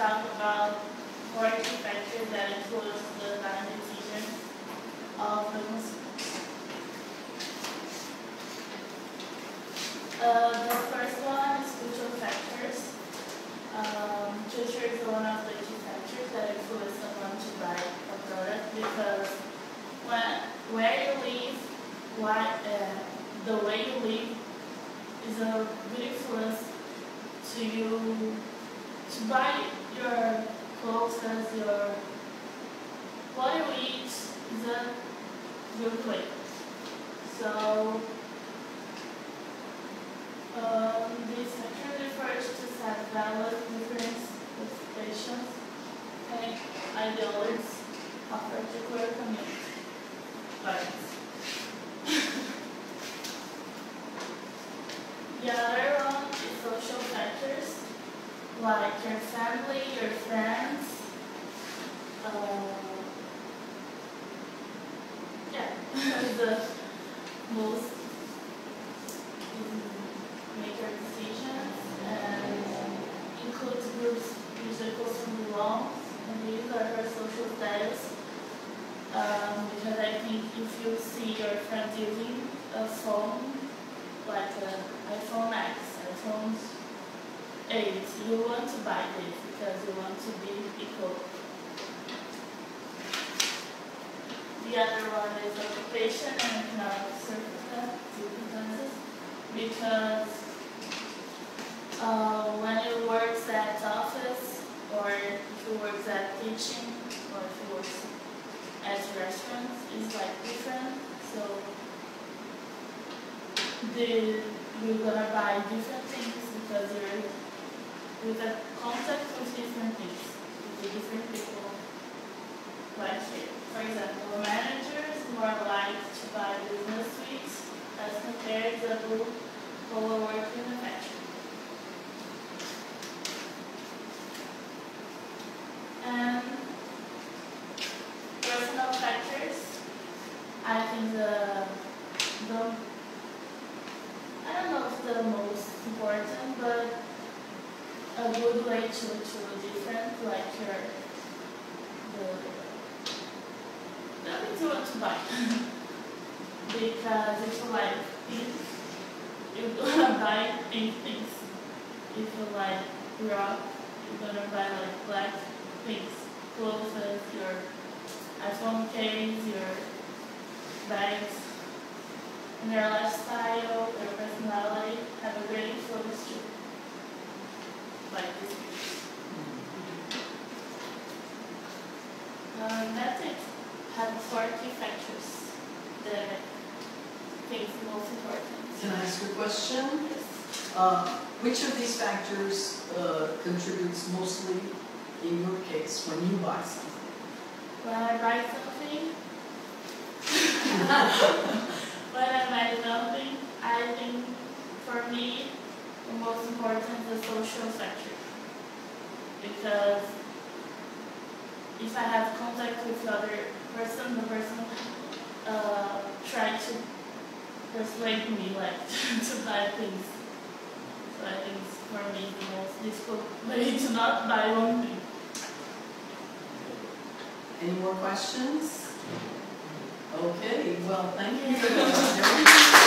talk about 4 key factors that influence the buying decision of the consumer. The first one is cultural factors. Culture is one of the key factors that influence someone to buy a product because where you live, the way you live is a big influence to you to buy your clothes, what you eat is a good way. So this factor refers to set valid different expectations and ideologies of particular community. The other one is social factors, like your family, your friends, the most make your decisions and include groups usually person belongs, and these are her social status. Because I think if you see your friend using a phone, like an iPhone X, iPhone 8, you want to buy this because you want to be equal. The other one is occupation and economic circumstances, because when you work at office, or if you work at teaching, or if you work at restaurants, it's like different. So you're gonna buy different things because you're with a contact with different things, with different people. Like here, for example, a manager is more likely to buy business suites as compared to people who work in the factory. And personal factors, I think I don't know if the most important, but a good way to different, like the things you want to buy. Because if you like pink, you're gonna buy pink things. If you like rock, you're gonna buy like black things, clothes, your iPhone case, your bags. And their lifestyle, their personality have a great influence too. Like this picture. That's it. Have 4 key factors that I think is the most important. Can I ask a question? Yes. Which of these factors contributes mostly in your case when you buy something? When I buy something, I think for me the most important is the social factor. Because if I have contact with the other person, the person try to persuade me like to buy things. So I think for me the most difficult way to not buy one thing. Any more questions? Okay, well, thank you for that.